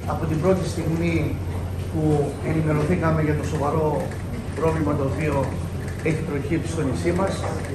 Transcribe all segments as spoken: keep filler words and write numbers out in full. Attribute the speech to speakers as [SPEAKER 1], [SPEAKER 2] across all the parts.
[SPEAKER 1] από την πρώτη στιγμή που ενημερωθήκαμε για το σοβαρό πρόβλημα το οποίο έχει προκύψει στο νησί μας,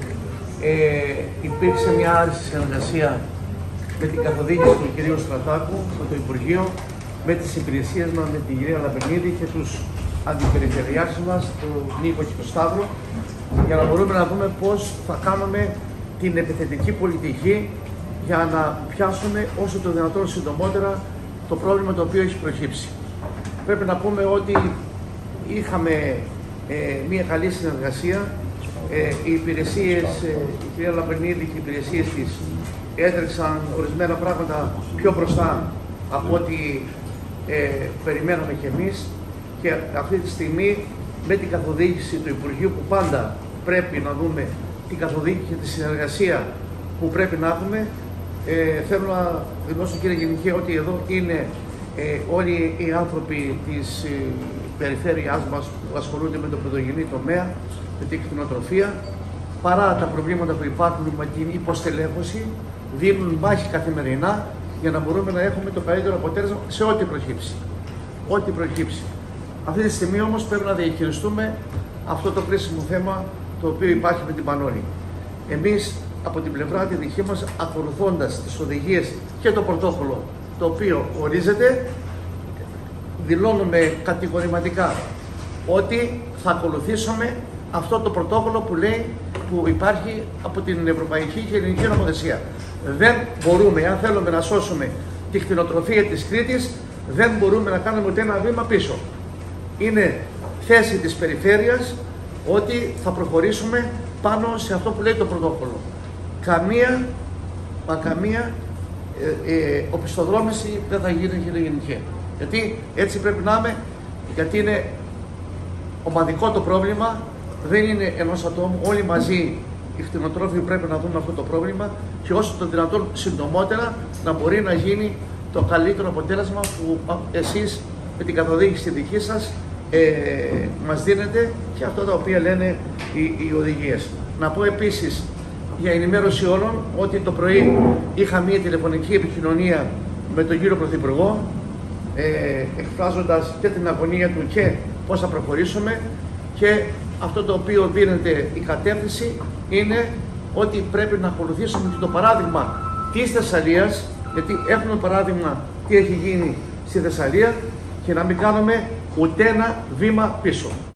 [SPEAKER 1] ε, υπήρξε μια άριστη συνεργασία με την καθοδήγηση του κυρίου Στρατάκου, με το Υπουργείο, με τις υπηρεσίες μας, με την κυρία Λαμπρινίδη και τους αντιπεριφερειάρχες μας, τον Νίκο και τον Σταύρο, για να μπορούμε να δούμε πώς θα κάνουμε την επιθετική πολιτική για να πιάσουμε όσο το δυνατόν συντομότερα το πρόβλημα το οποίο έχει προκύψει. Πρέπει να πούμε ότι είχαμε ε, μια καλή συνεργασία. Ε, οι υπηρεσίες, ε, η κυρία Λαμπρινίδη και οι υπηρεσίες της έτρεξαν ορισμένα πράγματα πιο μπροστά από ό,τι ε, περιμέναμε κι εμείς, και αυτή τη στιγμή με την καθοδήγηση του Υπουργείου, που πάντα πρέπει να δούμε την καθοδήγηση και τη συνεργασία που πρέπει να έχουμε, ε, θέλω να δηλώσω, κύριε Γενικέ, ότι εδώ είναι ε, όλοι οι άνθρωποι της ε, περιφέρειάς μας που ασχολούνται με το πρωτογενή τομέα, με την κτηνοτροφία, παρά τα προβλήματα που υπάρχουν με την υποστελέχωση, δίνουν μάχη καθημερινά για να μπορούμε να έχουμε το καλύτερο αποτέλεσμα σε ό,τι προκύψει. Ό,τι προκύψει. Αυτή τη στιγμή όμως πρέπει να διαχειριστούμε αυτό το κρίσιμο θέμα το οποίο υπάρχει με την Πανόλη. Εμείς από την πλευρά τη δική μας, ακολουθώντας τις οδηγίες και το πρωτόκολλο το οποίο ορίζεται, δηλώνουμε κατηγορηματικά ότι θα ακολουθήσουμε αυτό το πρωτόκολλο που λέει, που υπάρχει από την Ευρωπαϊκή και Ελληνική Νομοθεσία. Δεν μπορούμε, αν θέλουμε να σώσουμε τη κτηνοτροφία της Κρήτης, δεν μπορούμε να κάνουμε ούτε ένα βήμα πίσω. Είναι θέση της περιφέρειας ότι θα προχωρήσουμε πάνω σε αυτό που λέει το πρωτόκολλο. Καμία, μα καμία ε, ε, οπισθοδρόμηση δεν θα γίνει, κύριε Γενικέ. Γιατί έτσι πρέπει να είμαι, γιατί είναι ομαδικό το πρόβλημα, δεν είναι ενός ατόμου, όλοι μαζί οι κτηνοτρόφοι πρέπει να δούμε αυτό το πρόβλημα και όσο το δυνατόν συντομότερα να μπορεί να γίνει το καλύτερο αποτέλεσμα που εσείς με την καθοδήγηση δική σας ε, μας δίνετε και αυτά τα οποία λένε οι, οι οδηγίες. Να πω επίσης για ενημέρωση όλων ότι το πρωί είχα μία τηλεφωνική επικοινωνία με τον κύριο Πρωθυπουργό, ε, εκφράζοντας και την αγωνία του και πώς θα προχωρήσουμε, και αυτό το οποίο δίνεται η κατεύθυνση είναι ότι πρέπει να ακολουθήσουμε το παράδειγμα της Θεσσαλίας, γιατί έχουμε παράδειγμα τι έχει γίνει στη Θεσσαλία, και να μην κάνουμε ούτε ένα βήμα πίσω.